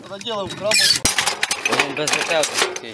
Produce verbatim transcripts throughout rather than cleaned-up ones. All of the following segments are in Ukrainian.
проделав грамоту. Він без життя такий.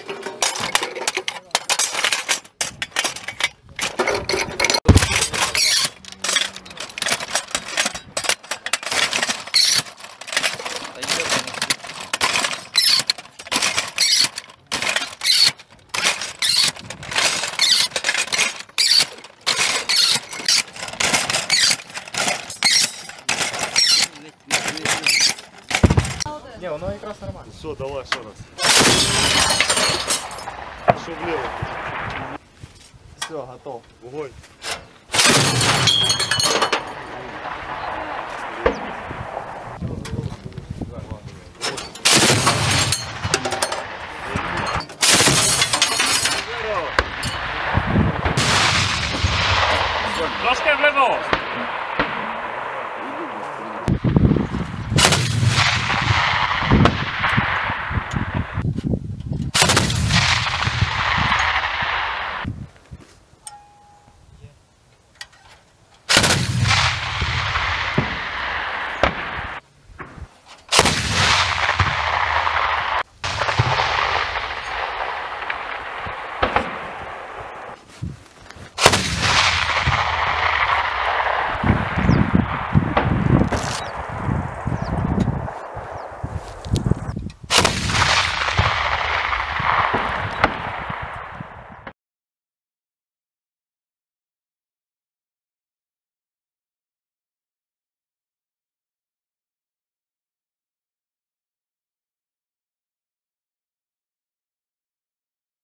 Не, воно якраз нормально. Все, давай ще раз. Що вліво? Все, готов. Вогонь.